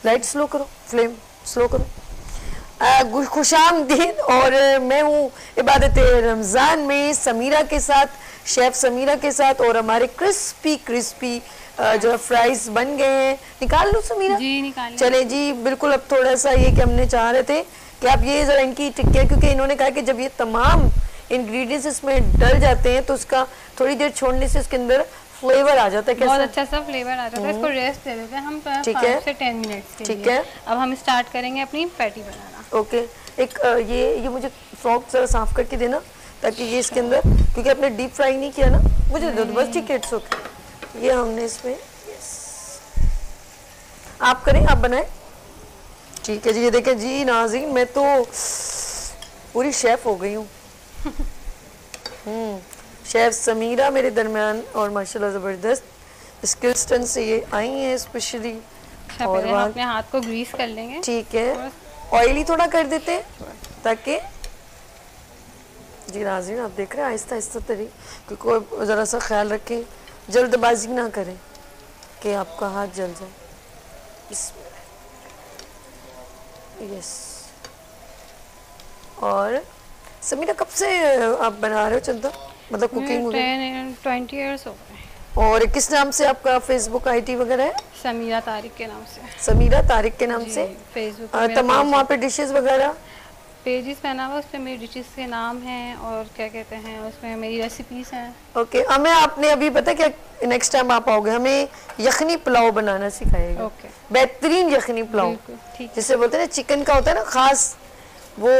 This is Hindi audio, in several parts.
लाइट स्लो करो, फ्लेम स्लो करो। खुशामदीद। और मैं हूँ इबादत रमज़ान में समीरा के साथ, शेफ समीरा के साथ, और हमारे क्रिस्पी क्रिस्पी जो फ्राइज बन गए हैं। निकाल लो समीरा? जी निकाल। चले जी बिल्कुल। अब थोड़ा सा ये कि हमने चाह रहे थे कि आप ये ज़रा इनकी टिक्कियाँ, क्योंकि इन्होंने कहा कि जब ये तमाम इंग्रेडिएंट्स इसमें डल जाते हैं तो उसका थोड़ी देर छोड़ने से इसके अंदर फ्लेवर आ जाता है। कैसा? बहुत अच्छा सा फ्लेवर आ जाता है। इसको रेस्ट दे देते हैं हम 5 से 10 मिनट्स के लिए। ठीक है। अब हम स्टार्ट करेंगे अपनी पैटी बनाना। ओके। एक ये मुझे फ्रॉक जरा साफ करके देना ताकि ये इसके अंदर, क्योंकि आपने डीप फ्राई नहीं किया ना, मुझे दो बस। ठीक है, इट्स ओके। ये हमने इसमें, आप करें, आप बनाएं। ठीक है जी। ये देखें जी नाज़रीन, मैं तो पूरी शेफ हो गई हूँ। शेफ समीरा मेरे दरमियान, और माशाल्लाह ज़बरदस्त स्किल्स्टन से ये आई हैं स्पेशली। और हम अपने हाथ को ग्रीस कर लेंगे। ठीक है, ऑयली थोड़ा कर देते हैं ताकि जी नाज़रीन आप देख रहे हैं आहिस्ता आहिस्ता तरीके को ज़रा सा ख्याल रखें, जल्दबाजी ना करें कि आपका हाथ जल जाए। यस। और समीरा कब से आप बना रहे हो चंदा, मतलब कुकिंग? 20 इयर्स हो गए। और किस नाम से आपका फेसबुक आईडी वगैरह है? समीरा तारिक के नाम से। समीरा तारिक के नाम से फेसबुक तमाम वहाँ पे डिशेस वगैरह पेजेस बना हुआ, उस पे मेरी डिशेस के नाम हैं और क्या कहते हैं उसमें मेरी रेसिपीज हैं। ओके। हमें आपने अभी पता क्या, नेक्स्ट टाइम आप आओगे हमें यखनी पुलाव बनाना सिखाएगा। ओके। बेहतरीन यखनी पुलाव, जिसे बोलते हैं ना चिकन का होता है ना खास, वो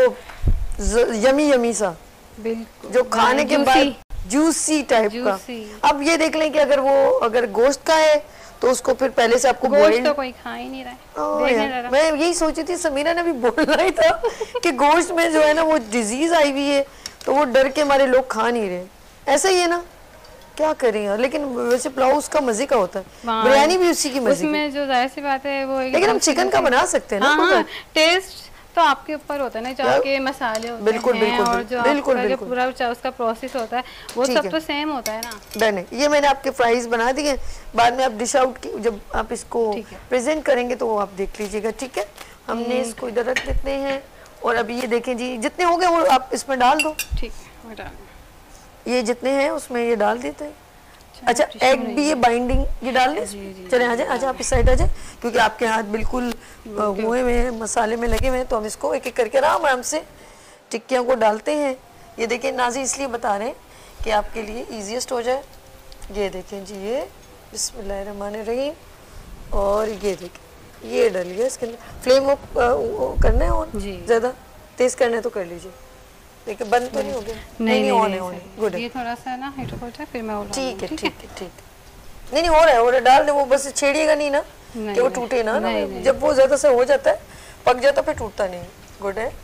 यमी यमी सा, बिल्कुल, जो खाने के बाद जूसी टाइप का। अब ये देख लें कि अगर गोश्त का है तो उसको फिर पहले से आपको गोश्त तो कोई खा ही नहीं रहा है। मैं यही सोची थी, समीरा ने भी बोलना ही था कि गोश्त में जो है ना वो डिजीज आई हुई है, तो वो डर के हमारे लोग खा नहीं रहे। ऐसा ही है ना, क्या करें यार। लेकिन वैसे पुलाव उसका मजे का होता है, बिरयानी भी उसी की मजे उसमें जो जाहिर सी बात है वो, लेकिन हम चिकन का बना सकते हैं ना। टेस्ट तो आपके ऊपर होता है ना, जो आपके मसाले होते हैं और जो आपका पूरा उसका प्रोसेस होता है वो सब तो सेम होता है ना। डन। ये मैंने आपके फ्राइज बना दिए, बाद में आप डिश आउट की जब आप इसको प्रेजेंट करेंगे तो वो आप देख लीजिएगा। ठीक है, हमने इसको इधर रख देते हैं। और अभी ये देखें जी, जितने हो गए वो आप इसमें डाल दो। ठीक है, ये जितने हैं उसमें ये डाल देते हैं। अच्छा, एग भी ये बाइंडिंग ये डाल लें। चले आ जाए, आजा आप इस साइड आ जाए, क्योंकि आपके हाथ बिल्कुल हुए हुए हैं, मसाले में लगे हुए हैं। तो हम इसको एक एक करके आराम से टिक्कियों को डालते हैं। ये देखें नाज़ी, इसलिए बता रहे हैं कि आपके लिए इजीएस्ट हो जाए। ये देखें जी, ये बिस्मिल्लाहिर्रहमानिर्रहीम। और ये देखें ये डालिए इसके अंदर। फ्लेम करना है ऑन, ज़्यादा तेज़ करना है तो कर लीजिए। देखिए बंद तो नहीं हो गया? नहीं ऑन है, ऑन है। गुड। ये थोड़ा सा ना हिट हो जाए फिर मैं और ठीक है ठीक है ठीक। नहीं हो रहा है, डाल दे। वो बस छेड़िएगा नहीं ना कि वो टूटे ना। जब वो ज़्यादा से हो जाता है, पक जाता फिर टूटता नहीं। गुड है।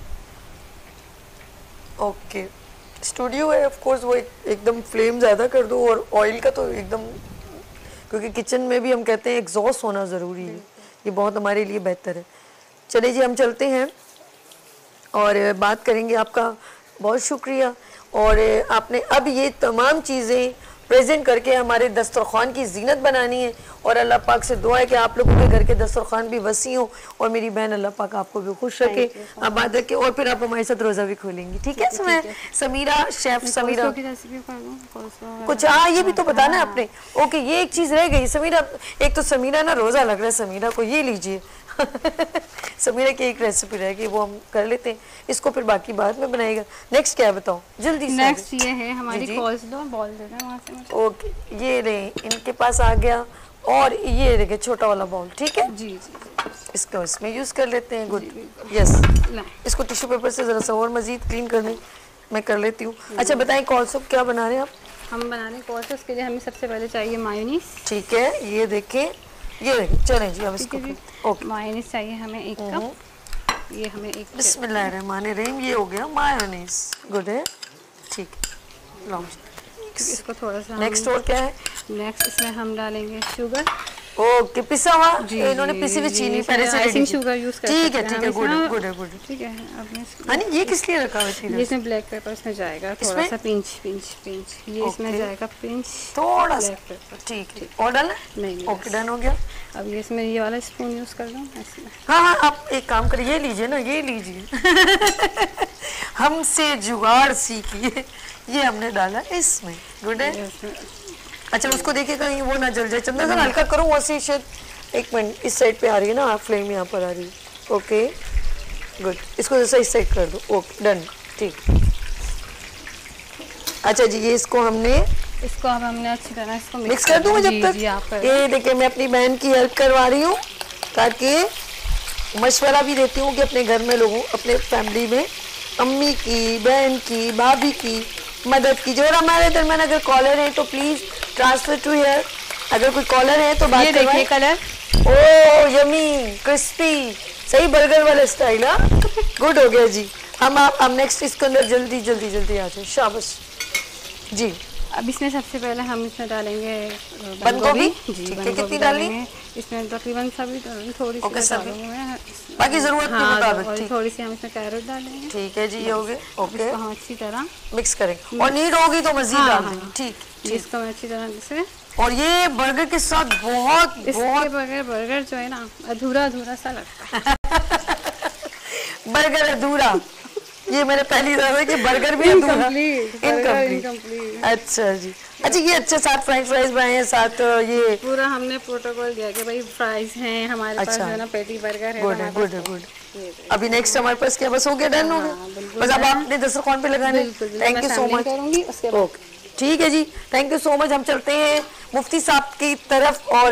ओके। स्टूडियो है ऑफ कोर्स, वो एकदम फ्लेम ज़्यादा कर दो, और ऑयल का तो एकदम, क्योंकि किचन में भी हम कहते हैं एग्जॉस्ट होना ज़रूरी है, ये बहुत हमारे लिए बेहतर है। चलिए जी, हम चलते हैं और बात करेंगे। आपका बहुत शुक्रिया। और आपने अब ये तमाम चीज़ें प्रेजेंट करके हमारे दस्तरखान की जीनत बनानी है। और अल्लाह पाक से दुआ है कि आप लोगों के घर के दस्तरखान भी वसी हो, और मेरी बहन अल्लाह पाक आपको भी खुश रखे, आबाद रखे। और फिर आप हमारे साथ रोज़ा भी खोलेंगी। ठीक है? समीरा, शेफ समीरा कुछ, हाँ ये भी तो बताना है आपने। ओके, ये एक चीज़ रह गई समीरा। एक तो समीरा ना रोज़ा लग रहा है समीरा को, ये लीजिए। समीरा की एक रेसिपी रह गई, वो हम कर लेते हैं। इसको फिर बाकी बाद में बनाएगा। नेक्स्ट क्या है बताओ जल्दी से। नेक्स्ट ये है हमारी कोल्स्लो बॉल दे दें वहाँ से मुझे। ओके, ये रहे इनके पास आ गया। और ये देखिए छोटा वाला बाउल। ठीक है जी, इसको इसमें यूज कर लेते हैं। गुड। यस, इसको टिश्यू पेपर से जरा सा और मजीद क्लीन करने मैं कर लेती हूँ। अच्छा बताएं कोल्स्लो क्या बना रहे हैं आप? हम बना रहे हैं कोल्स्लो, उसके लिए हमें सबसे पहले चाहिए मायोनीज। ठीक है, ये देखें, ये देखिए। चलें जी, अब इसको ओके। मायोनीज चाहिए हमें 1 कप। ये हमें एक बिस्मिल्लाहिर्रहमानिर्रहीम। ये हो गया मायोनीज। गुड है, ठीक है। इसको थोड़ा सा नेक्स्ट और क्या है? नेक्स्ट इसमें हम डालेंगे शुगर। ओके, पिसा हुआ इन्होंने पिसी हुई चीनी पहले से आइसिंग शुगर यूज करते हैं। ठीक है, ठीक है, गुड है, गुड है, गुड है। ठीक है, अब हां, ये किस लिए रखा हुआ है? इसमें ब्लैक पेपर इसमें जाएगा थोड़ा सा पिंच पिंच पिंच, ये इसमें जाएगा पिंच थोड़ा सा, ठीक है। और डालना? नहीं, ओके, डन हो गया। अब ये इसमें ये वाला स्पून यूज कर दूं इसमें? हाँ हाँ, आप एक काम करिए, ये लीजिए ना, ये लीजिए हमसे जुगाड़ सीखिए। ये हमने डाला इसमें, गुड है। अच्छा, उसको देखिए कहीं वो ना जल जाए। चंद्र सर हल्का करो, वैसे शायद। एक मिनट, इस साइड पे आ रही है ना फ्लेम, यहाँ पर आ रही है। Okay, good. इसको जैसा इस साइड कर दो। ओके, डन, ठीक। अच्छा जी, ये इसको हमने अब हमने अच्छी तरह इसको मिक्स कर दूं मैं जब तक? ये देखिए, मैं अपनी बहन की हेल्प करवा रही हूँ, ताकि मशवरा भी देती हूँ कि अपने घर में लोगों, अपने फैमिली में अम्मी की, बहन की, भाभी की मदद की। जो हमारे दरमियान अगर कॉलर है तो प्लीज ट्रांसफर टू हियर। अगर कोई कॉलर है तो बात देखिए कलर, ओ यमी, क्रिस्पी, सही बर्गर वाला स्टाइल। हाँ, गुड हो गया जी। हम नेक्स्ट इसके अंदर जल्दी जल्दी जल्दी आ जाए। शाबाश जी। अब इसमें सबसे पहले हम इसमें डालेंगे बंद गोभी। जी, कितनी डालनी? इसमें तकरीबन सभी थोड़ी सी डालूंगी, बाकी जरूरत के मुताबिक। थोड़ी सी हम इसमें कैरेट डालेंगे। ठीक है जी, ये हो गए। ओके, हम अच्छी तरह मिक्स करेंगे और नीड होगी तो मजीद डाल देंगे। ठीक, इसको मैं अच्छी तरह से। और ये बर्गर के साथ बहुत इसके बगैर बर्गर जो है ना अधूरा अधूरा सा लगता है। बर्गर अधूरा, ये मैंने पहली दफा कि बर्गर भी अधूरा, इनकम्प्लीट। अच्छा जी। अच्छा, ये अच्छे साथ फ्रेंच फ्राइज बनाए हैं, साथ ये पूरा हमने प्रोटोकॉल दिया कि भाई फ्राइज हैं हमारे पास, है ना, पेटी बर्गर है। गुड है, गुड है, गुड। अभी नेक्स्ट हमारे पास क्या, बस हो गया, डन हो गया। बस अब आपने दस्तरखान पे लगाने। Thank you so much. Okay, ठीक है जी, थैंक यू सो मच। हम चलते हैं मुफ्ती साहब की तरफ और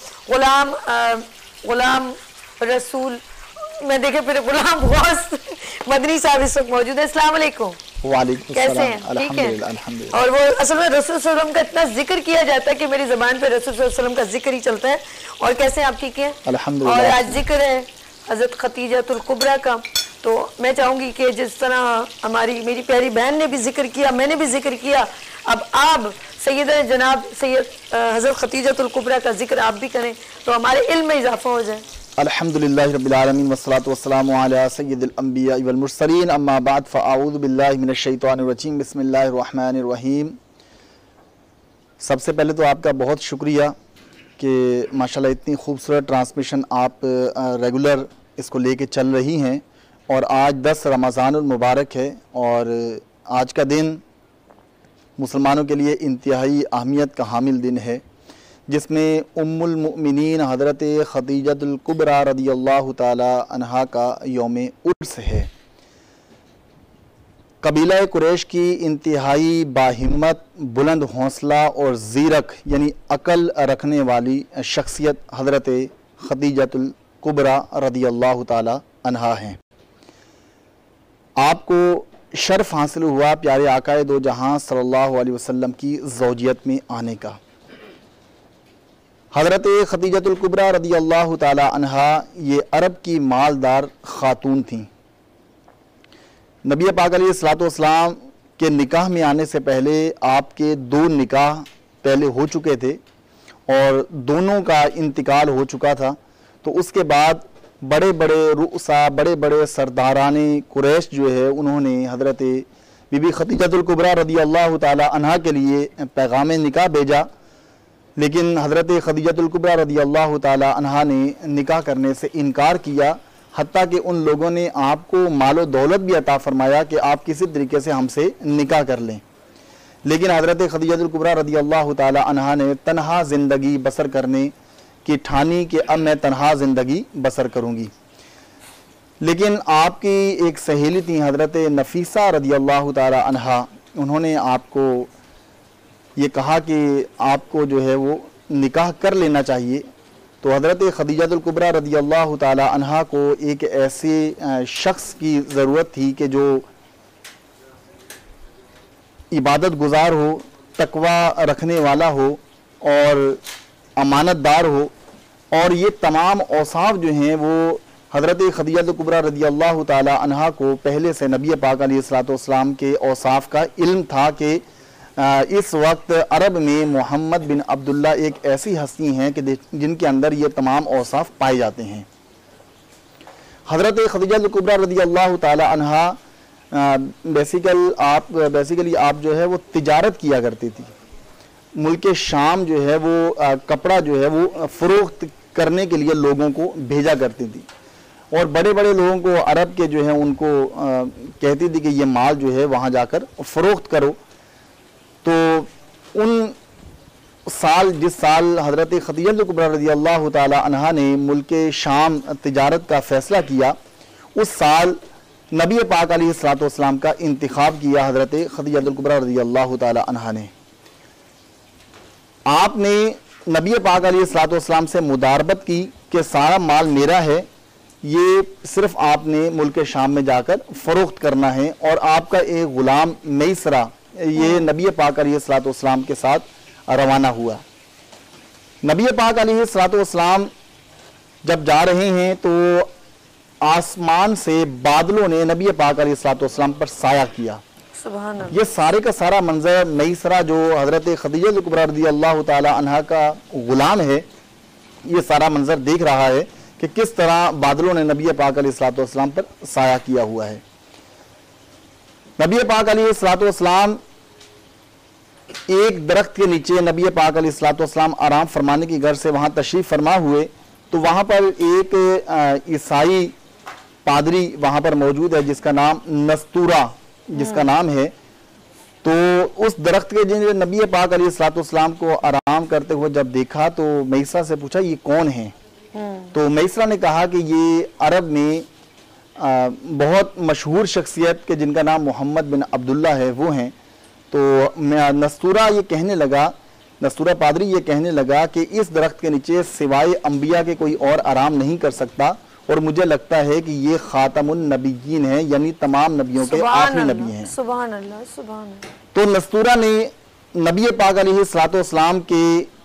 गुलाम रसूल, मैं देखे फिर गुलाम गौस मदनी साहब इस वक्त मौजूद है। अस्सलाम वालेकुम। वालेकुम कैसे हैं? ठीक है। अल्हम्दुलिल्लाह। और वो असल में रसूल सल्लल्लाहु अलैहि वसल्लम का इतना जिक्र किया जाता है कि मेरी ज़बान पे रसूल सल्लल्लाहु अलैहि वसल्लम का जिक्र ही चलता है। और कैसे आप? ठीक है, अल्हम्दुलिल्लाह। और आज जिक्र है हज़रत खतीजतुल कुबरा का, तो मैं चाहूँगी कि जिस तरह मेरी प्यारी बहन ने भी जिक्र किया, मैंने भी जिक्र किया, अब आप सैयद जनाब सैयद हज़रत खतीजतुल कुबरा का जिक्र आप भी करें तो हमारे इल्म में इजाफा हो जाए। अल्हम्दुलिल्लाहि रब्बिल आलमीन वस्सलातु वस्सलामु अला सय्यिदिल अंबिया वल मुरसलीन, अम्मा बाद फ़अऊज़ु बिल्लाहि मिनश शैतानिर रजीम, बिस्मिल्लाहिर रहमानिर रहीम। सबसे पहले तो आपका बहुत शुक्रिया कि माशाल्लाह इतनी खूबसूरत ट्रांसमिशन आप रेगुलर इसको लेके चल रही हैं। और आज 10 रमज़ानुल मुबारक है और आज का दिन मुसलमानों के लिए इंतहाई अहमियत का हामिल दिन है, जिसमें उम्मुल मुमिनीन हज़रत खतीजतुल कुबरा रदियल्लाहु ताला अन्हा का यौम उर्स है। कबीला कुरैश की इंतहाई बाहिम्मत, बुलंद हौसला और ज़ीरक यानी अकल रखने वाली शख्सियत हज़रत खतीजतुल कुबरा रदियल्लाहु ताला अन्हा हैं। आपको शर्फ हासिल हुआ प्यारे आकाए दो जहां सल्लल्लाहु अलैहि वसल्लम की ज़ौजियत में आने का। हज़रत खतीजतुल कुबरा रदियल्लाहु ताला अन्हा ये अरब की मालदार ख़ातून थीं। नबी पाक अलैहिस्सलातु वस्सलाम के निकाह में आने से पहले आपके 2 निकाह पहले हो चुके थे और दोनों का इंतकाल हो चुका था। तो उसके बाद बड़े बड़े रुसा, बड़े बड़े सरदाराने कुरैश जो है, उन्होंने हज़रत बीबी खतीजतुल कुबरा रदियल्लाहु ताला अन्हा के लिए पैगाम निकाह भेजा, लेकिन हज़रत खतीजतुल कुबरा रदियल्लाहु ताला अन्हा ने निकाह करने से इनकार किया। हत्ता कि उन लोगों ने आपको मालो दौलत भी अता फरमाया कि आप किसी तरीके से हमसे निकाह कर लें, लेकिन हज़रत खतीजतुल कुबरा रदियल्लाहु ताला अन्हा ने तन्हा ज़िंदगी बसर करने की ठानी कि अब मैं तन्हा ज़िंदगी बसर करूँगी। लेकिन आपकी एक सहेली थी हज़रत नफीसा रदियल्लाहु ताला अन्हा, उन्होंने आपको ये कहा कि आपको जो है वो निकाह कर लेना चाहिए। तो हज़रत खतीजतुल कुबरा रदियल्लाहु ताला अन्हा को एक ऐसे शख्स की ज़रूरत थी कि जो इबादत गुजार हो, तकवा रखने वाला हो और अमानतदार हो, और ये तमाम औसाफ जो हैं वो हज़रत खतीजतुल कुबरा रदियल्लाहु ताला अन्हा को पहले से नबी पाक अलैहिस्सलातु वस्सलाम के औसाफ का इल्म था कि इस वक्त अरब में मोहम्मद बिन अब्दुल्ला एक ऐसी हस्ती हैं कि जिनके अंदर ये तमाम औसाफ पाए जाते हैं। हज़रत खदीजा कुबरा रज़ी अल्लाह ताला अन्हा बेसिकली आप जो है वो तिजारत किया करती थी। मुल्क शाम जो है वो कपड़ा जो है वो फ़रोख्त करने के लिए लोगों को भेजा करती थी और बड़े बड़े लोगों को अरब के जो है उनको कहती थी कि ये माल जो है वहाँ जाकर फ़रोख्त करो। तो उन साल जिस साल हज़रत खदीजा कुबरा रज़ी अल्लाह ताला अन्हा ने मुल्क शाम तिजारत का फ़ैसला किया, उस साल नबी पाक अलैहिस्सलातु वस्सलाम का इंतिखाब किया हज़रत खदीजा कुबरा रज़ी अल्लाह ताला अन्हा ने। आपने नबी पाक अलैहिस्सलातु वस्सलाम से मुदारबत की कि सारा माल मेरा है, ये सिर्फ आपने मुल्क शाम में जाकर फ़रोख्त करना है। और आपका एक ग़ुलाम मैसरा ये नबी पाक अलैहिस्सलातु वस्सलाम के साथ रवाना हुआ। नबी पाक अलैहिस्सलातु वस्सलाम जब जा रहे हैं तो आसमान से बादलों ने नबी पाक अलैहिस्सलातु वस्सलाम पर साया किया। ये सारे का सारा मंजर मैसरा जो हज़रत खदीजा कुबरा रज़ी अल्लाह ताला अन्हा का ग़ुलाम है, ये सारा मंजर देख रहा है कि किस तरह बादलों ने नबी पाक अलैहिस्सलातु वस्सलाम पर साया किया हुआ है। नबी पाक अलैहिस्सलातु वस्सलाम एक दरख्त के नीचे नबी पाक अलैहिस्सलातु वस्सलाम आराम फरमाने की घर से वहाँ तशरीफ़ फरमा हुए तो वहाँ पर एक ईसाई पादरी वहाँ पर मौजूद है जिसका नाम नस्तूरा जिसका नाम है। तो उस दरख्त के जिन नबी पाक अलैहिस्सलातु वस्सलाम को आराम करते हुए जब देखा तो मैसरा से पूछा ये कौन है। तो मैसरा ने कहा कि ये अरब में बहुत मशहूर शख्सियत के जिनका नाम मोहम्मद बिन अब्दुल्ला है वो हैं। तो नस्तूरा पादरी ये कहने लगा कि इस दरख्त के नीचे सिवाय अंबिया के कोई और आराम नहीं कर सकता और मुझे लगता है कि ये खातमुन नबिय्यीन है, यानी तमाम नबियों के आखिरी नबी हैं। सुभान अल्लाह, सुभान अल्लाह। तो नस्तूरा ने नबी पाक अलैहिस्सलातु वस्सलाम के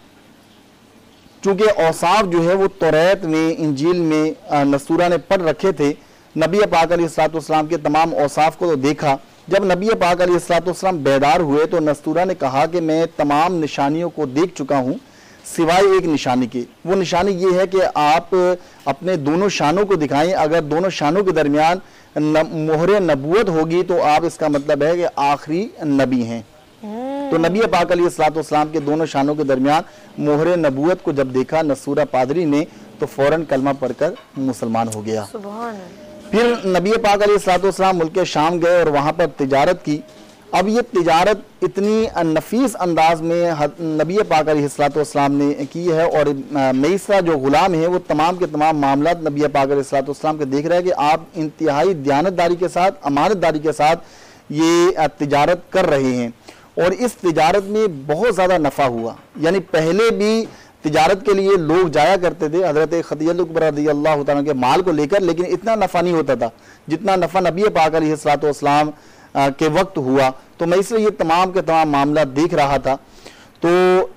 चूंकि औसाफ जो है वो तौरात में इंजील में नस्तूरा ने पढ़ रखे थे, नबी पाक अलैहिस्सलातु वस्सलाम के तमाम औसाफ को तो देखा। जब नबी पाक अलैहिस्सलातु वस्सलाम बेदार हुए तो नस्तूरा ने कहा कि मैं तमाम निशानियों को देख चुका हूँ सिवाय एक निशानी के। वो निशानी ये है कि आप अपने दोनों शानों को दिखाएं, अगर दोनों शानों के दरमियान मोहरे नबूवत होगी तो आप इसका मतलब है कि आखिरी नबी हैं। तो नबी पाक अलैहिस्सलातु वस्सलाम के दोनों शानों के दरमियान मोहरे नबूवत को जब देखा नस्तूरा पादरी ने तो फौरन कलमा पढ़कर मुसलमान हो गया। फिर नबी पाक अलैहिस्सलातु वस्सलाम मुल्क शाम गए और वहाँ पर तिजारत की। अब ये तिजारत इतनी नफीस अंदाज में नबी पाक अलैहिस्सलातु वस्सलाम ने की है और मैसरा जो ग़ुलाम है वो तमाम के तमाम मामलात नबी पाक अलैहिस्सलातु वस्सलाम के देख रहा है कि आप इंतहाई दयानतदारी के साथ, अमानतदारी के साथ ये तिजारत कर रहे हैं। और इस तिजारत में बहुत ज़्यादा नफ़ा हुआ, यानी पहले भी तिजारत के लिए लोग जाया करते थे हज़रत खदीजा कुबरा रज़ी अल्लाह ताला के माल को लेकर, लेकिन इतना नफ़ा नहीं होता था जितना नफ़ा नबी पाक अलैहिस्सलातु वस्सलाम के वक्त हुआ। तो मैसरा ये तमाम के तमाम मामला देख रहा था। तो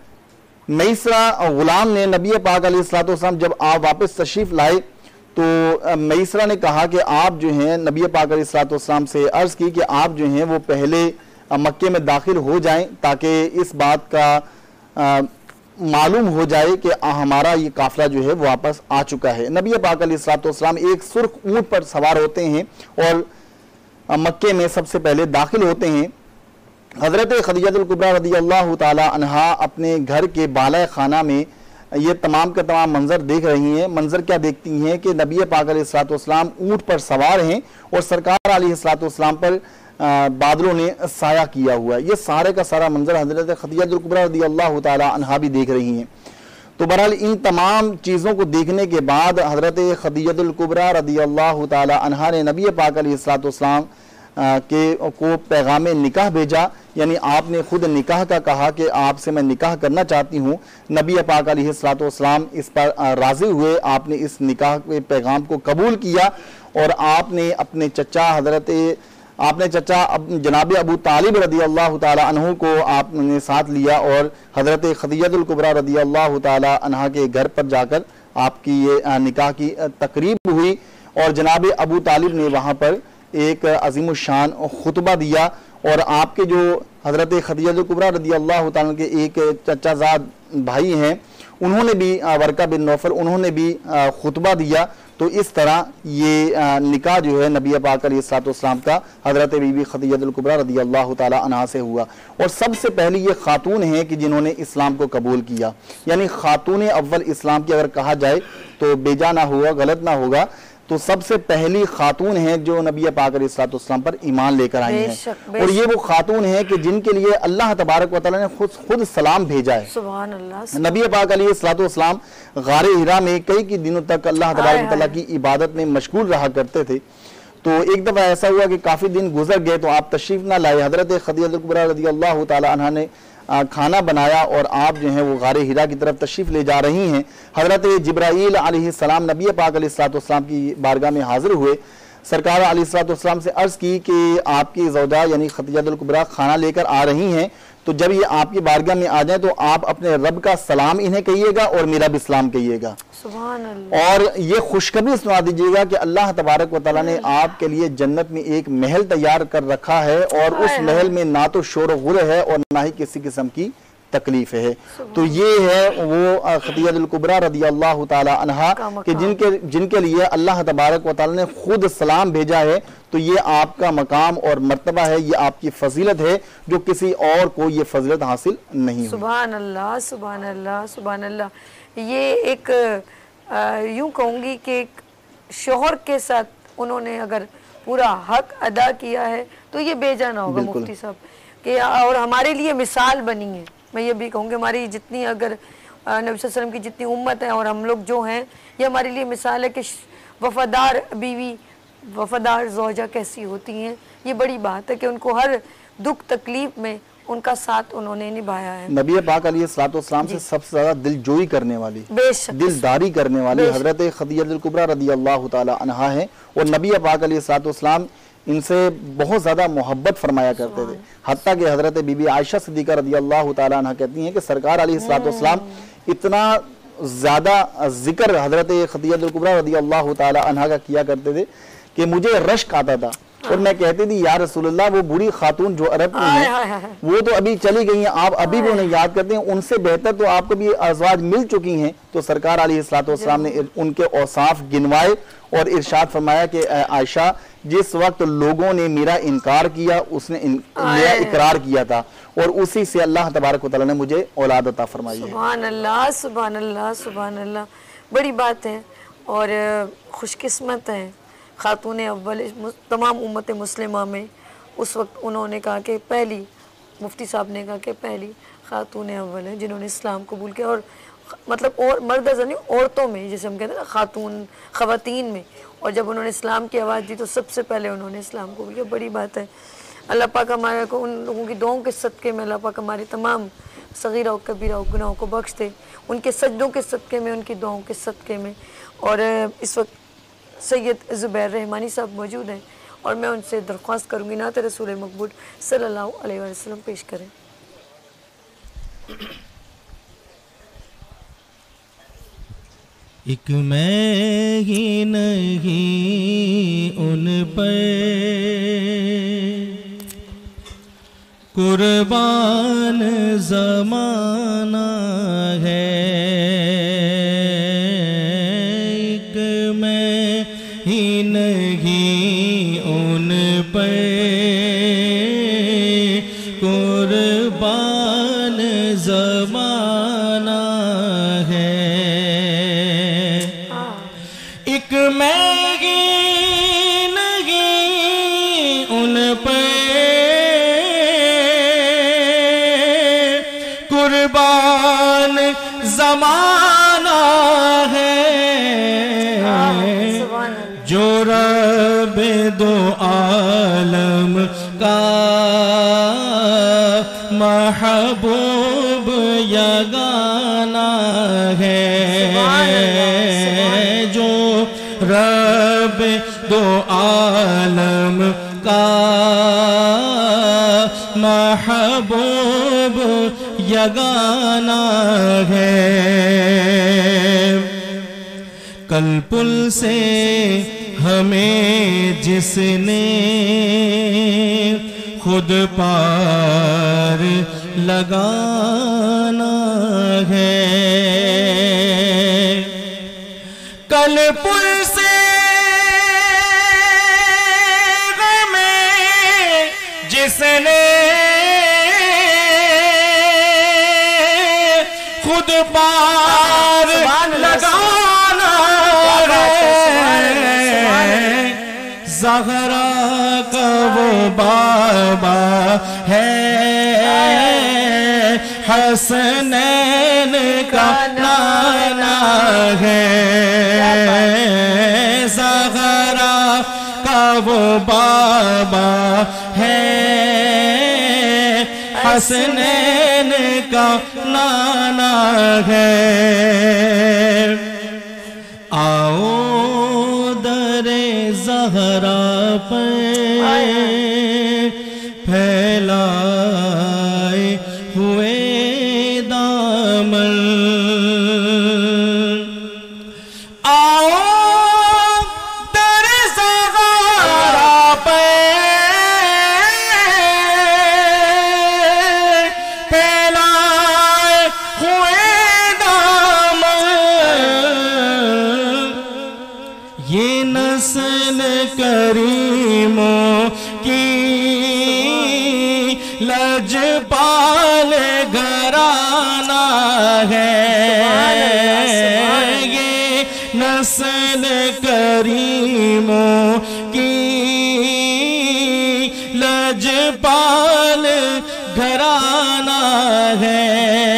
मैसरा ग़ुलाम ने नबी पाक अलैहिस्सलातु वस्सलाम जब आप वापस तशरीफ़ लाए तो मैसरा ने कहा कि आप जो हैं नबी पाक अलैहिस्सलातु वस्सलाम से अर्ज़ की कि आप जो हैं वो पहले मक्के में दाखिल हो जाएं ताकि इस बात का मालूम हो जाए कि हमारा ये काफ़िला जो है वापस आ चुका है। नबी पाक अलैहिस्सलातु वस्सलाम एक सुर्ख ऊँट पर सवार होते हैं और मक्के में सबसे पहले दाखिल होते हैं। हज़रत खदीजा कुबरा रज़ी अल्लाह ताला अन्हा अपने घर के बाला खाना में ये तमाम के तमाम मंजर देख रही हैं। मंजर क्या देखती हैं कि नबी पाक अलैहिस्सलातु वस्सलाम ऊँट पर सवार हैं और सरकार अलैहिस्सलातु वस्सलाम पर बादलों ने साया किया हुआ है। ये सारे का सारा मंजर हज़रत खदीजा कुबरा रज़ी अल्लाह ताला अन्हा भी देख रही हैं। तो बहरहाल इन तमाम चीज़ों को देखने के बाद हज़रत खदीजा कुबरा रज़ी अल्लाह ताला अन्हा ने नबी पाक अलैहिस्सलातु वस्सलाम को पैगाम निकाह भेजा, यानी आपने खुद निकाह का कहा कि आपसे मैं निकाह करना चाहती हूँ। नबी पाक अलैहिस्सलातु वस्सलाम इस पर राज़ी हुए, आपने इस निकाह के पैगाम को कबूल किया और आपने अपने चचा जनाब अबू तालिब रज़ी अल्लाह ताला अन्हु को आपने साथ लिया और हज़रत खदीजा कुबरा रज़ी अल्लाह ताला अन्हा के घर पर जाकर आपकी ये निकाह की तकरीब हुई और जनाब अबू तालिब ने वहाँ पर एक अज़ीमुश्शान खुतबा दिया और आपके जो हज़रत खदीजा कुबरा रदी अल्लाह तआला के एक चचाजाद भाई हैं, उन्होंने भी वर्का बिन नौफल, उन्होंने भी खुतबा दिया। तो इस तरह ये निकाह जो है नबी पाक अलैहिस्सलाम का हज़रत बीबी खदीजा कुबरा रदी अल्लाह तआला अन्हा से हुआ। और सबसे पहली ये खातून हैं कि जिन्होंने इस्लाम को कबूल किया, यानी खातून अव्वल इस्लाम की अगर कहा जाए तो बेजा ना होगा, गलत ना होगा, तो सबसे पहली खातून है जो नबी पाक अलैहिस्सलाम पर ईमान लेकर आई हैं। और ये वो खातून है कि जिनके लिए अल्लाह तबारक व तआला ने खुद सलाम भेजा है। सुभान अल्लाह। नबी पाक अलैहिस्सलाम गारे हिरा में कई दिनों तक अल्लाह तबारक व तआला की इबादत में मशगूल रहा करते थे। तो एक दफ़ा ऐसा हुआ कि काफ़ी दिन गुजर गए तो आप तशरीफ़ ना लाए। हज़रत खदीजा कुबरा रज़ी अल्लाह तआला अन्हा ने खाना बनाया और आप जो हैं वो गारे हिरा की तरफ तशरीफ़ ले जा रही हैं। हज़रत जिब्राईल अलैहिस्सलाम नबी पाक अलैहिस्सलाम की बारगाह में हाजिर हुए। सरकार अलैहिस्सलाम से अर्ज़ की कि आपकी ज़ौजा यानी खदीजा कुबरा खाना लेकर आ रही हैं, तो जब ये आपकी बारगाह में आ जाए तो आप अपने रब का सलाम इन्हें कहिएगा और मेरा भी सलाम कहिएगा। सुभान अल्लाह। और ये खुशखबरी सुना दीजिएगा कि अल्लाह तबारक व तआला ने आपके लिए जन्नत में एक महल तैयार कर रखा है और उस महल में ना तो शोर गुर है और ना ही किसी किस्म की तकलीफ है। तो ये है वो खदीजा कुबरा रदी अल्लाह तआला अन्हा कि जिनके लिए अल्लाह तबारक व तआला ने खुद सलाम भेजा है। तो ये आपका मकाम और मर्तबा है, ये आपकी फजीलत है जो किसी और को ये फजीलत हासिल नहीं है। सुभान अल्लाह, सुभान अल्लाह, सुभान अल्लाह। ये एक यूं कहूँगी कि एक शोहर के साथ उन्होंने अगर पूरा हक अदा किया है तो ये बेजाना होगा मुफ्ती साहब कि और हमारे लिए मिसाल बनी है। मैं ये भी कहूँगी हमारी जितनी अगर नबी सल्लल्लाहु अलैहि वसल्लम की जितनी उम्मत है और हम लोग जो हैं, ये हमारे लिए मिसाल है कि वफादार बीवी, वफादार ज़ौजा कैसी होती हैं। ये बड़ी बात है कि उनको हर दुख तकलीफ में उनका साथ उन्होंने निभाया है। नबी पाक अलैहिस्सलाम से सबसे ज्यादा दिलजोई करने वाली, दिलदारी करने वाली हजरत खदीजा कुबरा रदी अल्लाह तआला अन्हा है। और नबी पाक अलैहिस्सलाम इनसे बहुत ज़्यादा मोहब्बत फरमाया करते थे। हत्ता कि हज़रत बीबी आयशा सिद्दीक़ा रज़ी अल्लाह तआला अन्हा कहती हैं कि सरकार अलैहिस्सलाम इतना ज़्यादा जिक्र हज़रत खदीजा कुबरा रज़ी अल्लाह तआला अन्हा का किया करते थे कि मुझे रश्क आता था और मैं कहती थी या रसूलल्लाह वो बुरी खातून जो अरब की हैं वो तो अभी चली गई हैं, आप अभी भी उन्हें याद करते हैं, उनसे बेहतर तो आपको भी अज़वाज मिल चुकी हैं। तो सरकार अलैहिस्सलाम ने उनके औसाफ गिनवाए और इरशाद फरमाया कि आयशा, जिस वक्त लोगों ने मेरा इनकार किया उसने मेरा इकरार किया था और उसी से अल्लाह तबारक व तआला ने मुझे औलाद अता फरमाई है। सुभान अल्लाह, सुभान अल्लाह, सुभान अल्लाह। बड़ी बात है और खुशकिस्मत है खातून अव्वल तमाम उम्मत मुस्लिमा में। उस वक्त उन्होंने कहा कि पहली, मुफ्ती साहब ने कहा कि पहली खातून अव्वल है जिन्होंने इस्लाम कबूल किया। और मतलब और मर्द नहीं, औरतों में, जैसे हम कहते हैं ना खातून, खवातीन में। और जब उन्होंने इस्लाम की आवाज़ दी तो सबसे पहले उन्होंने इस्लाम कबूल किया। बड़ी बात है। अल्लाह पाक हमारे को उन लोगों की दुआओं के सदक़े में अल्लाह पाक हमारे तमाम सगीरा और कबीरा गुनाहों को बख्श दे, उनके सजदों के सदक़े में, उनकी दुआओं के सदक़े में। और इस वक्त सैयद ज़ुबैर रहमानी साहब मौजूद हैं और मैं उनसे दरख्वास्त करूँगी नात रसूल मकबूल सल्लल्लाहु अलैहि वसल्लम पेश करें। एक मैं ही नहीं उन पर कुर्बान ज़माना है, एक मैं ही नहीं उन पर कुर्बान ज़माना है, एक मैं ही नहीं उन पर कुर्बान ज़माना है, जो रब दो आलम का महबूब यगाना है, जो रब दो आलम का महबूब यगाना है। कल पुल से हमें जिसने खुद पार लगाना है। कल पुल से गमे जिसने खुद पार लगाना है। ज़हरा का वो बाबा है, हसनैन का नाना है। ज़हरा का वो बाबा है, हसनैन का नाना है। आओ दरे ज़हरा पर फैलाए हुए दामन, आओ दरे ज़हरा पर फैलाए हुए दामन। ये नस्ल करीमों की लजपाल घराना है। ये नस्ल करीमों की लजपाल घराना है।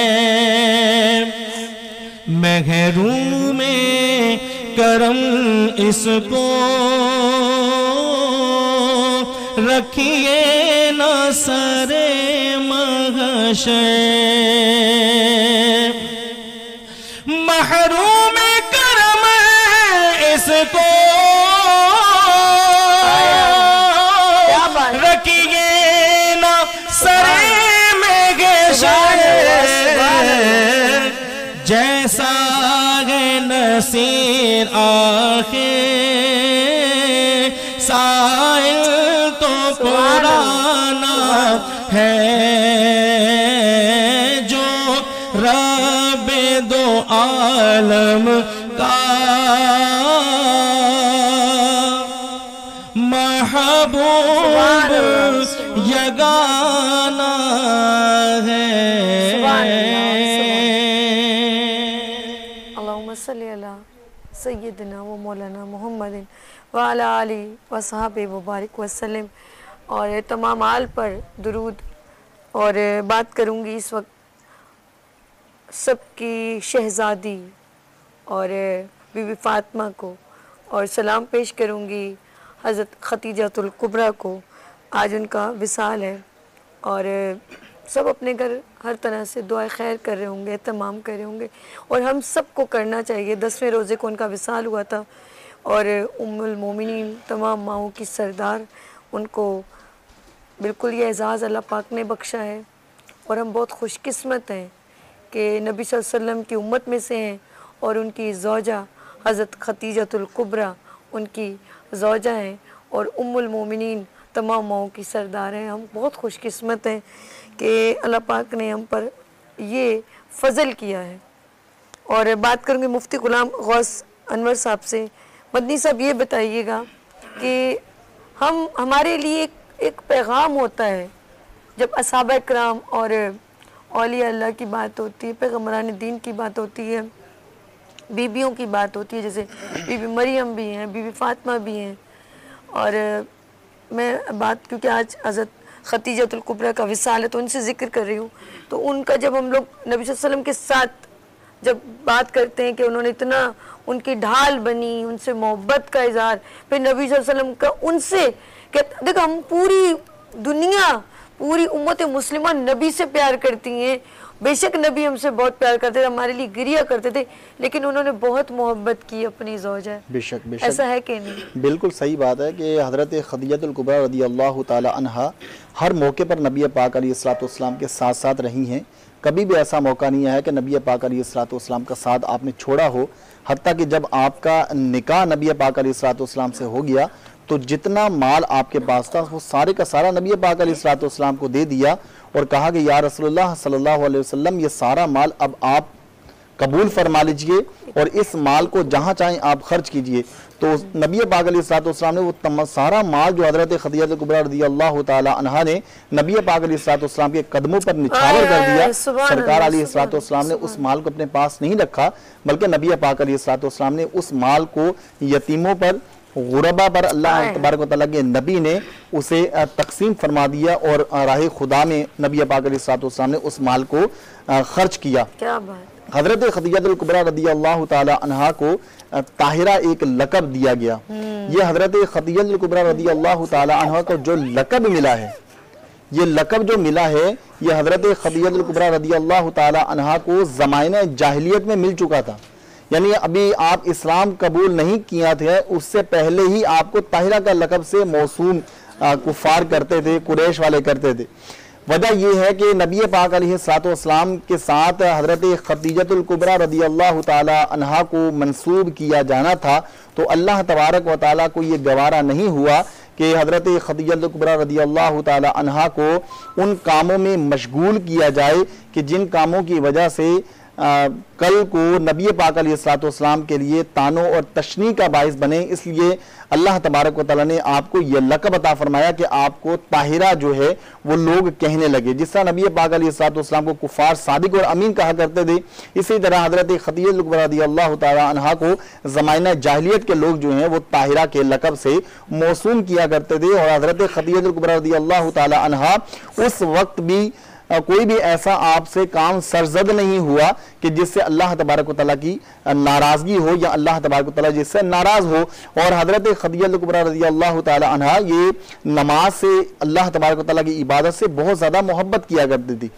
महरूम करम इसको रखिए न सरे महशर। महरूम करम इसको रखिए न सरे महशर। जैसा है नसीर आखिर साइल तो पुराना है। जो रब दो आलम का महबूब यगाना है। अल्लाहुम्मा सल्ली अला सय्यदना व मौलाना मुहम्मदिन व अला आलिहि व सहाबे व बारिक वसल्लम। और तमाम आल पर दुरूद। और बात करूँगी इस वक्त सबकी शहज़ादी और बीबी फ़ातिमा को, और सलाम पेश करूँगी हज़रत खतीजतुल कुबरा को। आज उनका विसाल है और सब अपने घर हर तरह से दुआ खैर कर रहे होंगे, तमाम कर रहे होंगे, और हम सबको करना चाहिए। 10वें रोज़े को उनका विसाल हुआ था और उम्मुल मोमिनीन तमाम माओं की सरदार, उनको बिल्कुल ये एज़ाज़ अल्लाह पाक ने बख्शा है। और हम बहुत खुशकिस्मत हैं कि नबी सल्लल्लाहु अलैहि वसल्लम की उम्मत में से हैं और उनकी ज़ौजा हज़रत खतीजतुल कुबरा उनकी ज़ौजा हैं और उम्मुल मोमिनीन तमाम माओं की सरदार हैं। हम बहुत खुशकिस्मत हैं कि अल्लाह पाक ने हम पर ये फ़ज़ल किया है। और बात करूँगी मुफ्ती ग़ुलाम गौस अनवर साहब से। मदनी साहब ये बताइएगा कि हमारे लिए एक पैगाम होता है जब असहाबा इकराम और औलिया अल्लाह की बात होती है, पैगम्बरान दीन की बात होती है, बीबियों की बात होती है, जैसे बीबी मरियम भी हैं, बीबी फ़ातिमा भी हैं। और मैं बात क्योंकि आज हज़रत खतीजतुल कुबरा का विसाल है तो उनसे ज़िक्र कर रही हूँ। तो उनका जब हम लोग नबी सल्लल्लाहु अलैहि वसल्लम के साथ जब बात करते हैं कि उन्होंने इतना उनकी ढाल बनी, उनसे मोहब्बत का इज़हार, फिर नबी सल्लल्लाहु अलैहि वसल्लम का उनसे कि देखो हम पूरी दुनिया पूरी उम्मत मुस्लिमा नबी से प्यार करती हैं। बेशक नबी हमसे बहुत प्यार करते थे, हमारे लिए गिरिया करते थे, लेकिन उन्होंने बहुत मोहब्बत की अपनी ज़ौजा। बेशक बेशक ऐसा है कि नहीं? बिल्कुल सही बात है कि हज़रत खदीजतुल कुबरा रज़ियल्लाहु ताला अन्हा हर मौके पर नबी पाक अलैहिस्सलाम के साथ साथ रही हैं। कभी भी ऐसा मौका नहीं आया कि नबी पाक अलैहिस्सलाम का साथ आपने छोड़ा हो। हत्ता कि जब आपका निकाह नबी पाक अलैहिस्सलाम से हो गया तो जितना माल आपके पास था वो सारे का सारा नबी पाक अलैहिस्सलाम को दे दिया और कहा कि या रसूलुल्लाह सल्लल्लाहु अलैहि वसल्लम, ये सारा माल अब आप कबूल फरमा लीजिए और इस माल को जहाँ चाहें आप खर्च कीजिए। तो नबी पाक अलैहिस्सलाम ने वो सारा माल जो हज़रत खदीजा कुबरा रज़ियल्लाहु ताला अन्हा ने नबी पाक अलैहिस्सलाम के कदमों पर निछावर कर दिया। सरकार अलैहिस्सलाम ने उस माल को अपने पास नहीं रखा, बल्कि नबी पाक अलैहिस्सलाम ने उस माल को यतीमों पर, गुरबा पर अल्लाह तबारक व तआला के नबी ने उसे तकसीम फरमा दिया और राह खुदा में नबी पाक अलैहिस्सलाम ने उस माल को खर्च किया। क्या बात। हजरत खदीजा कुबरा रज़ियल्लाहु ताला अन्हा को ताहिरा एक लक़ब दिया गया। ये हजरत खदीजा कुबरा रज़ियल्लाहु ताला अन्हा को जो लक़ब मिला है, ये लक़ब जो मिला है, ये हजरत खदीजा कुबरा रज़ियल्लाहु ताला अन्हा को ज़माने जाहिलियत में मिल चुका था। यानी अभी आप इस्लाम कबूल नहीं किया थे, उससे पहले ही आपको ताहिरा का लक़ब से मौसूम कुफार करते थे, कुरैश वाले करते थे। वजह यह है कि नबी पाक अलैहिस्सलाम के साथ हज़रत खदीजतुल कुबरा रज़ियल्लाहु ताला अन्हा को मंसूब किया जाना था, तो अल्लाह तबारक व ताला को ये गवारा नहीं हुआ कि हज़रत खदीजतुल कुबरा रज़ियल्लाहु ताला अन्हा को उन कामों में मशगूल किया जाए कि जिन कामों की वजह से कल को नबी पाक अलैहिस्सलाम के लिए तानों और तशनी का बाइस बने। इसलिए अल्लाह तबारक व तआला ने आपको यह लक़ब अता फरमाया कि आपको ताहिरा जो है वो लोग कहने लगे। जिस तरह नबी पाक अलैहिस्सलाम को कुफार सादिक और अमीन कहा करते थे, इसी तरह हज़रत खदीजा कुबरा रज़ियल्लाहु ताला अन्हा को ज़माना जाहिलियत के लोग जो हैं वो ताहिरा के लक़ब से मौसूम किया करते थे। और हज़रत खदीजा कुबरा रज़ियल्लाहु ताला अन्हा उस वक्त भी कोई भी ऐसा आपसे काम सरजद नहीं हुआ कि जिससे अल्लाह तबारक व तआला की नाराजगी हो या अल्लाह तबारक व तआला जिससे नाराज हो। और हज़रत खदीजा कुबरा रज़ियल्लाहु ताला अन्हा ये नमाज से, अल्लाह तबारक व तआला की इबादत से बहुत ज़्यादा मोहब्बत किया करती थी।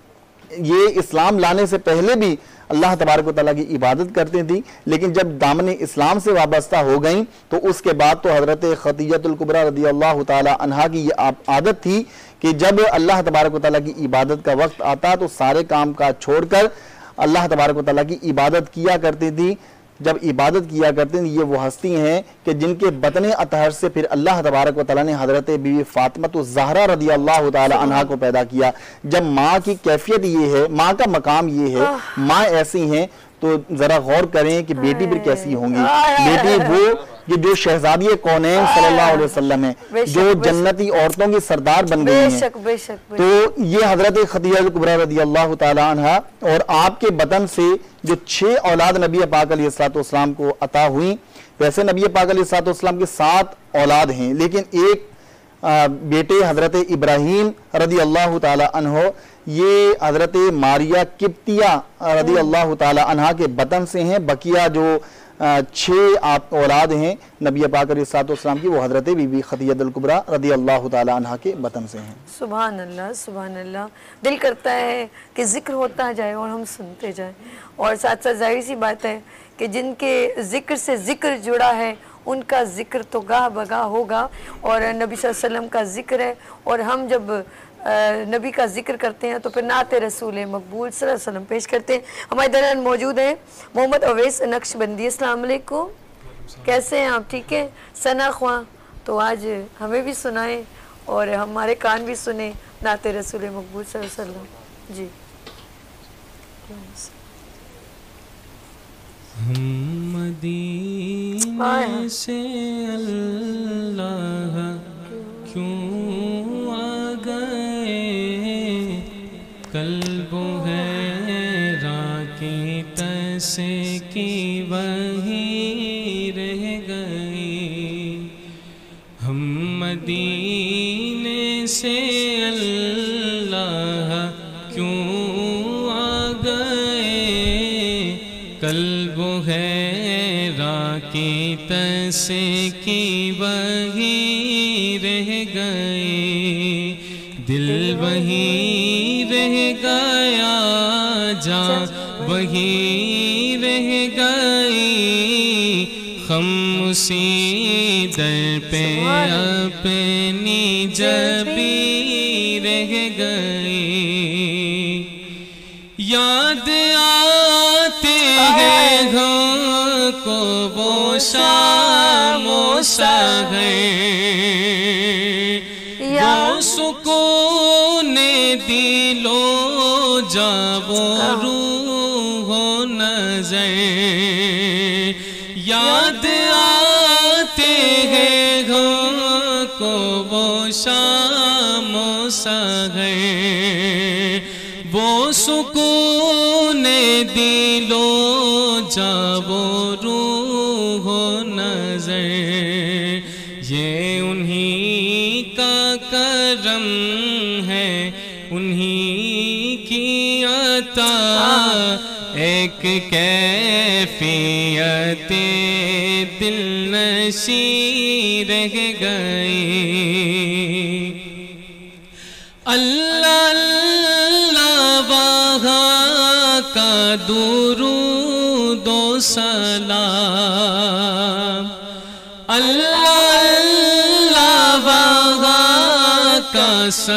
ये इस्लाम लाने से पहले भी अल्लाह तबारक व तआला की इबादत करती थी, लेकिन जब दामन इस्लाम से वाबस्ता हो गई तो उसके बाद तो हज़रत खदीजतुल कुबरा रज़ियल्लाहु ताला अन्हा की ये आदत थी कि जब अल्लाह तबारक व तआला की इबादत का वक्त आता तो सारे काम काज छोड़कर अल्लाह तबारक व तआला की इबादत किया करती थी। जब इबादत किया करते हैं, ये वो हस्ती हैं कि जिनके बतन अतहर से फिर अल्लाह तबारक व तआला ने हज़रत बीवी फातिमा ज़हरा रज़ियल्लाहु ताला अन्हा को पैदा किया। जब माँ की कैफियत ये है, माँ का मकाम ये है, माँ ऐसी हैं, तो जरा गौर करें कि बेटी फिर कैसी होंगी। बेटी वो कि जो शहजादी कौनैन सल्लल्लाहु अलैहि वसल्लम है, जो जन्नती औरतों की सरदार बन गई हैं। तो ये हजरत खदीजा कुबरा रज़ियल्लाहु ताला अन्हा और आपके बतन से जो 6 औलाद नबी पाक अलैहिस्सलाम को अता हुई। वैसे नबी पाक अलैहिस्सलाम के 7 औलाद हैं, लेकिन एक बेटे हजरत इब्राहीम रज़ियल्लाहु ताला अन्हो, ये हजरत मारिया किप्तिया रज़ियल्लाहु ताला अन्हा के बतन से हैं। बकिया जो 6 औलाद हैं नबी पाक अलैहिस्सलाम की, वो हजरत बीबी खदीजा कुबरा रज़ियल्लाहु ताला अन्हा के बतन से हैं। सुभान अल्लाह, सुभान अल्लाह। दिल करता है कि जिक्र होता जाए और हम सुनते जाएं। और साथ साथ जाहिर सी बात है कि जिनके जिक्र से जिक्र जुड़ा है उनका जिक्र तो गाह बगाह होगा। और नबी सल्लल्लाहु अलैहि वसल्लम का जिक्र है, और हम जब नबी का जिक्र करते हैं तो फिर नाते रसूल मकबूल सल्लल्लाहु अलैहि वसल्लम पेश करते हैं। हमारे दरमियान मौजूद हैं मोहम्मद अवैस नक्शबंदी। अस्सलाम वालेकुम, कैसे हैं आप? ठीक है। सना ख्वां, तो आज हमें भी सुनाएं और हमारे कान भी सुने नाते रसूल मकबूल सल्लल्लाहु अलैहि वसल्लम। जी। हम मदीने से अल्लाह क्यों आ गए, कल्बो है राकी तसे की वही रह गई। हम मदीने से अल्लाह क्यों आ गए, कल्बो है राकी तसे की वही रह गए। दिल वही रह गया, जा वही रह गई, हम उसी दर पे अपनी जबी रह गई। याद आते हैं घों को वो शाम सहर, वो सुकून दिलो जावो रूहो नजर याद आते हैं हमको वो शामो सहर वो सुकून दिलो जावो रूहो नजर ये उन्हीं का करम है उन्हीं की अता एक कैफियते दिल नशी रह गई अल्लाह अल्लाह वहाँ का दुरूदो सलाम अल्लाह का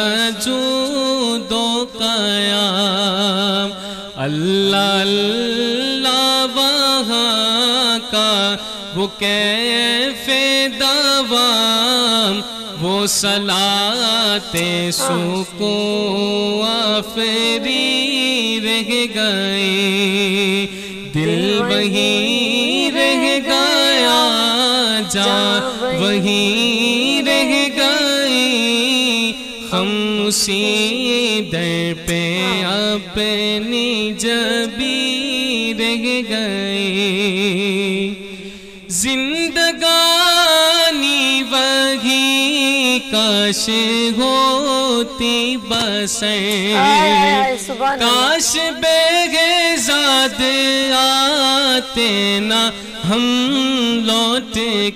सजूदो क़याम अल्लाह अल्लाह वहाँ का वो कैफ़े दवाम वो सलाते सुकून आफ़री रह गई दिल वहीं रह गया जा वहीं रह गई हम उसी दर पे अपनी जबी रह गए जिंदगानी वही काश होती बसें काश बेगेज़ाद आते ना हम लौट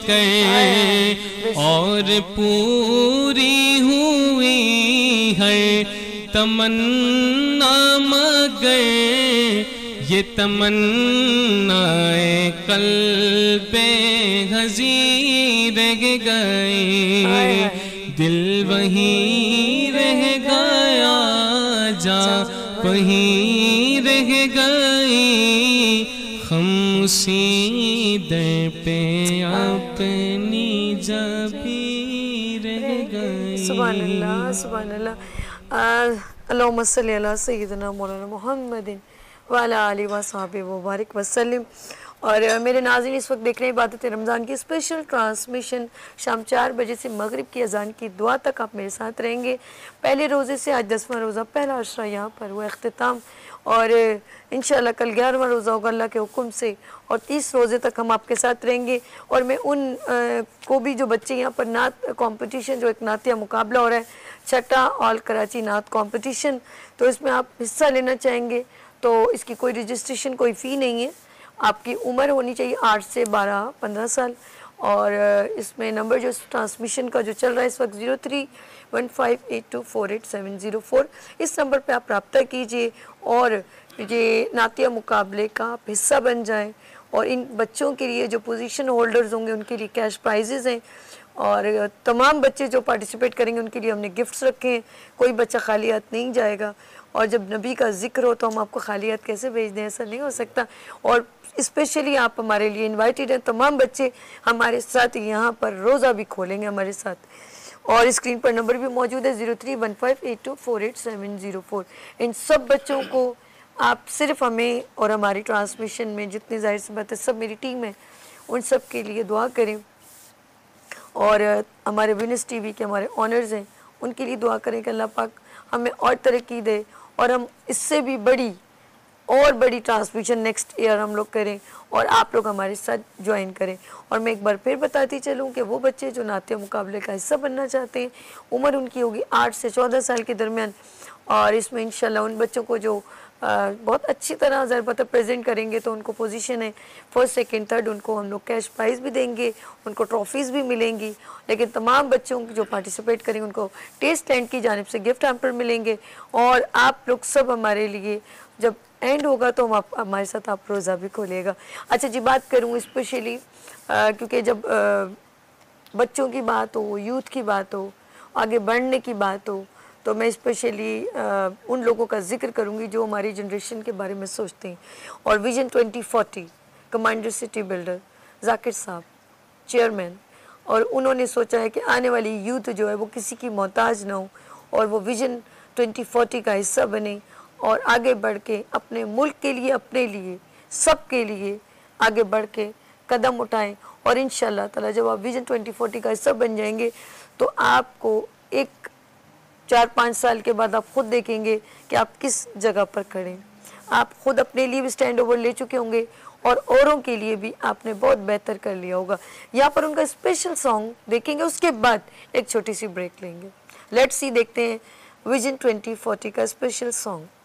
कर और पूरी हुई है तमन्ना मगर ये तमन्नाए कल्बे हज़ीर रह गए दिल वहीं रह गया जा वहीं रह गई हम उसी दर पे अपनी जबी रह गए सुभान अल्लाह सुभान अल्लाह अल्लाहुम्मा सल्ली अला सय्यिदना मौलाना मुहम्मदिन व अला आलिहि व सहाबिहि व बारिक वसल्लम। और मेरे नाज़रीन इस वक्त देख रहे हैं इबादत रमज़ान की स्पेशल ट्रांसमिशन शाम 4 बजे से मगरिब की अजान की दुआ तक आप मेरे साथ रहेंगे। पहले रोज़े से आज 10वां रोज़ा पहला अशरा यहाँ पर हुआ अख्तिताम और इंशाअल्लाह कल 11वां रोज़ा होगा अल्लाह के हुक्म से और 30 रोज़े तक हम आपके साथ रहेंगे। और मैं उन को भी जो बच्चे यहाँ पर नात कंपटीशन जो एक नातिया मुकाबला हो रहा है छठा ऑल कराची नात कंपटीशन, तो इसमें आप हिस्सा लेना चाहेंगे तो इसकी कोई रजिस्ट्रेशन कोई फ़ी नहीं है। आपकी उम्र होनी चाहिए 8 से 12-15 साल और इसमें नंबर जो ट्रांसमिशन का जो चल रहा है इस वक्त 031582487004 इस नंबर पे आप रब्ता कीजिए और ये नातिया मुकाबले का आप हिस्सा बन जाएं। और इन बच्चों के लिए जो पोजीशन होल्डर्स होंगे उनके लिए कैश प्राइजेज़ हैं और तमाम बच्चे जो पार्टिसिपेट करेंगे उनके लिए हमने गिफ्ट्स रखे हैं, कोई बच्चा खाली हाथ नहीं जाएगा। और जब नबी का जिक्र हो तो हम आपको खाली हाथ कैसे भेज दें, ऐसा नहीं हो सकता। और स्पेशली आप हमारे लिए इनवाइटेड हैं, तमाम बच्चे हमारे साथ यहाँ पर रोज़ा भी खोलेंगे हमारे साथ। और स्क्रीन पर नंबर भी मौजूद है 031582487004। इन सब बच्चों को आप सिर्फ हमें और हमारी ट्रांसमिशन में जितनी जाहिर सी बात है सब मेरी टीम है उन सब के लिए दुआ करें और हमारे विनर्स टीवी के हमारे ऑनर्स हैं उनके लिए दुआ करें कि अल्लाह पाक हमें और तरक्की दे और हम इससे भी बड़ी ट्रांसमिशन नेक्स्ट ईयर हम लोग करें और आप लोग हमारे साथ ज्वाइन करें। और मैं एक बार फिर बताती चलूँ कि वो बच्चे जो नातिया मुकाबले का हिस्सा बनना चाहते हैं उम्र उनकी होगी 8 से 14 साल के दरमियान और इसमें इंशाल्लाह उन बच्चों को जो बहुत अच्छी तरह ज़रबत प्रेजेंट करेंगे तो उनको पोजीशन है फर्स्ट सेकंड थर्ड, उनको हम लोग कैश प्राइज़ भी देंगे, उनको ट्रॉफीज़ भी मिलेंगी। लेकिन तमाम बच्चों जो पार्टिसिपेट करेंगे उनको टेस्ट लैंड की जानिब से गिफ्ट हैम्पर मिलेंगे। और आप लोग सब हमारे लिए जब एंड होगा तो हम हमारे साथ आप रोज़ा भी खोलिएगा। अच्छा जी, बात करूँ स्पेशली क्योंकि जब बच्चों की बात हो, यूथ की बात हो, आगे बढ़ने की बात हो तो मैं स्पेशली उन लोगों का जिक्र करूंगी जो हमारी जनरेशन के बारे में सोचते हैं। और vision 2040 commander city builder Zakir साहब चेयरमैन, और उन्होंने सोचा है कि आने वाली यूथ जो है वो किसी की मोहताज ना हो और वो विजन 2040 का हिस्सा बने और आगे बढ़ के अपने मुल्क के लिए, अपने लिए, सबके लिए आगे बढ़ के कदम उठाएं। और इंशाल्लाह ताला जब आप विजन 2040 का हिस्सा बन जाएंगे तो आपको एक 4-5 साल के बाद आप खुद देखेंगे कि आप किस जगह पर खड़े हैं। आप खुद अपने लिए भी स्टैंड ओवर ले चुके होंगे और औरों के लिए भी आपने बहुत बेहतर कर लिया होगा। यहाँ पर उनका स्पेशल सॉन्ग देखेंगे, उसके बाद एक छोटी सी ब्रेक लेंगे। लेट्स सी, देखते हैं विजन 2040 का स्पेशल सॉन्ग।